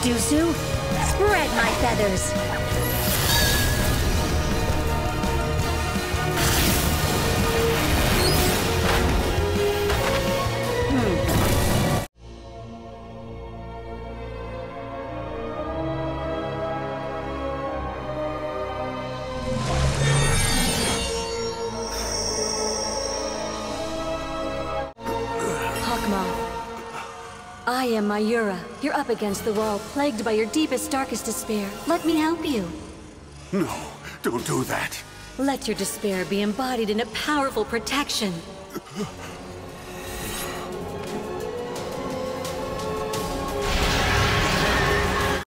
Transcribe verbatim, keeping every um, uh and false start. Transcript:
Dusu, spread my feathers! I am Mayura. You're up against the wall, plagued by your deepest, darkest despair. Let me help you. No, don't do that. Let your despair be embodied in a powerful protection.